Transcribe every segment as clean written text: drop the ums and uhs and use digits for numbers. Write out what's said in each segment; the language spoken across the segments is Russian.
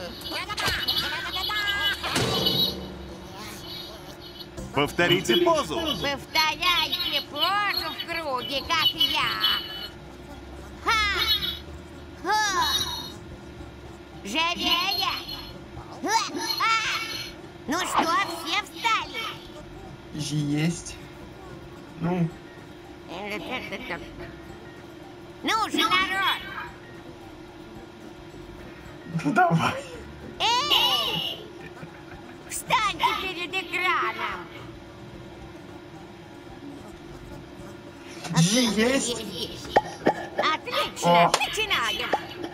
Повторите позу. Повторяйте позу в круге, как я. Ха! Ха! Живее! Ну что, все встали? Есть. Ну. Ну же, народ! Ну давай. Эй! Встаньте перед экраном! Есть. Отлично! О. Начинаем!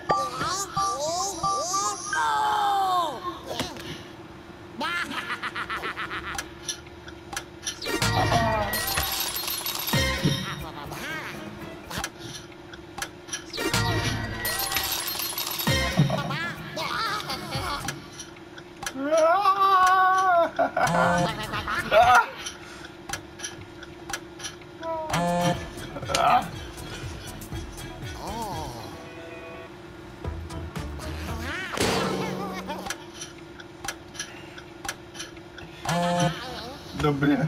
Да бля.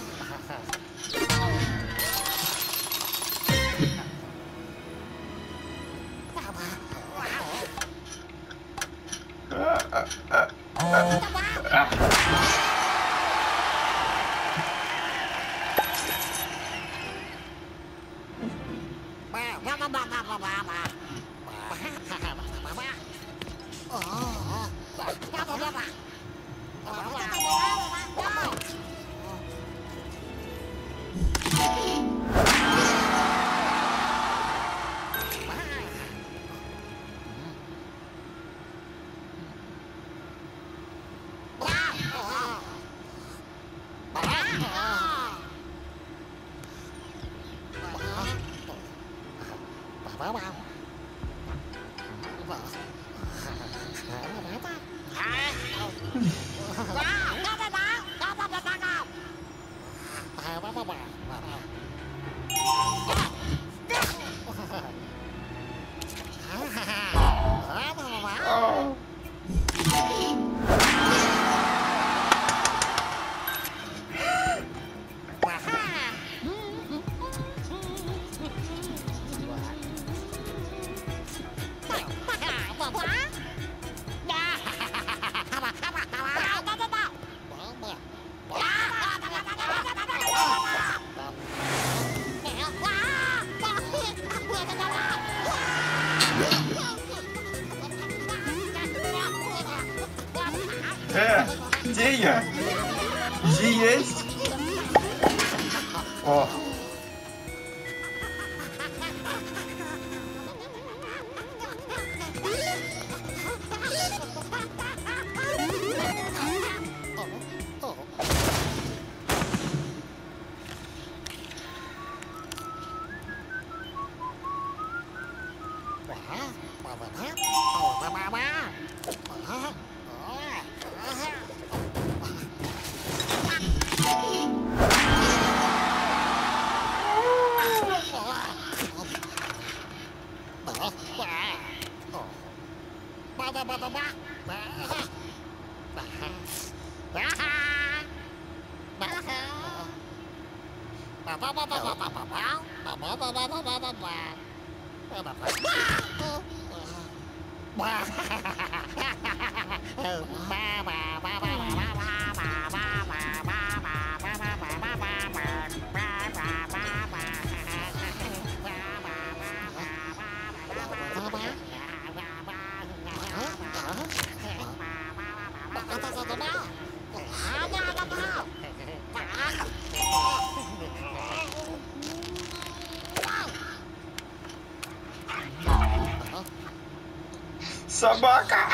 Где я? Есть. О. Собака!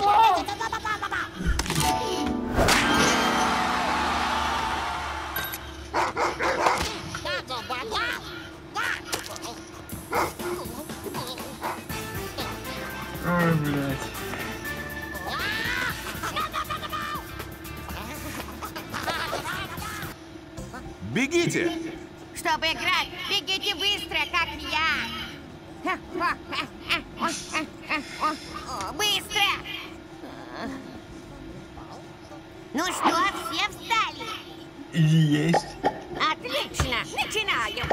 Ой, блядь. Бегите! Чтобы играть, бегите быстро, как я. Быстро! Есть. Отлично, начинаем.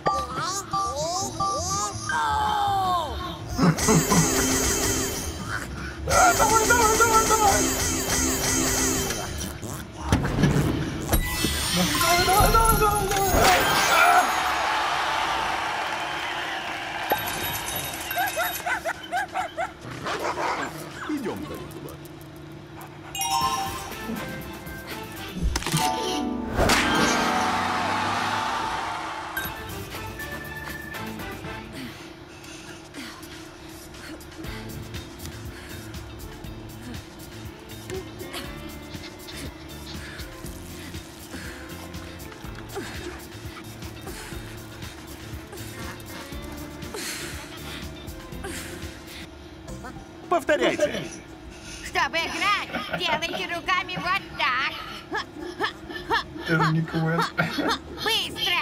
Давай, давай, давай, давай. Давай, давай, давай, давай, давай. Идем, Калигула. Повторяйте. Чтобы играть, делайте руками вот так. Это не квест. Быстро.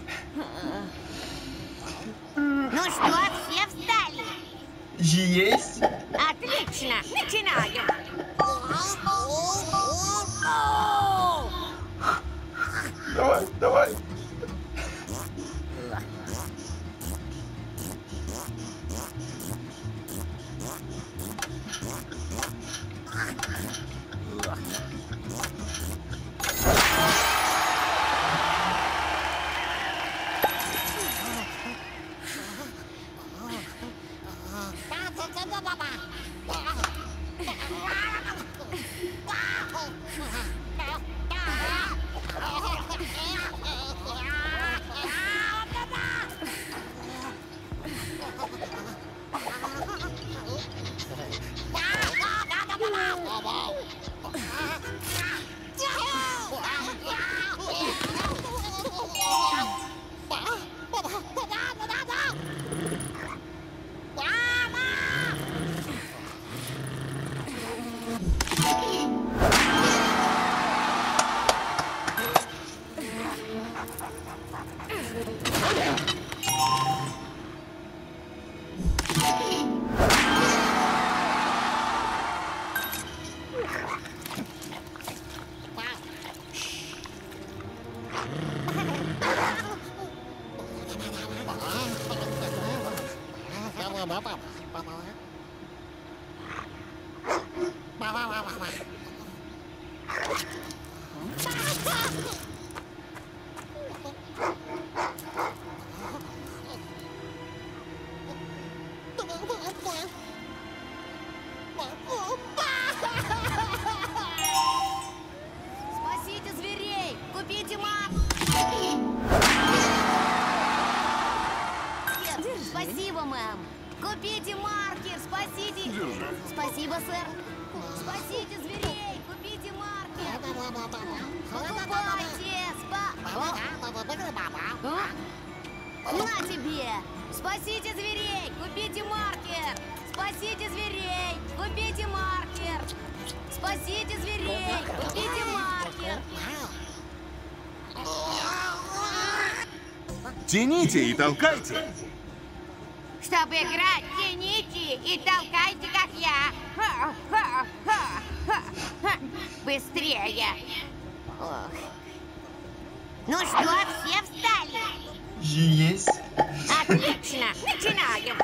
Ну что, все встали? Есть. Отлично, начинаем. Давай, давай. Спасите зверей! Купите мак! Спасибо, мэм! Купите маркер! Спасите! Держи. Спасибо, сэр! Спасите зверей! Купите маркер! Покупайте! На тебе! Спасите зверей! Купите маркер! Спасите зверей! Купите маркер! Спасите зверей! Купите маркер! Тяните и толкайте. Чтобы играть, тяните и толкайте, как я. Быстрее. Ох. Ну что, все встали? Есть. Отлично, начинаем.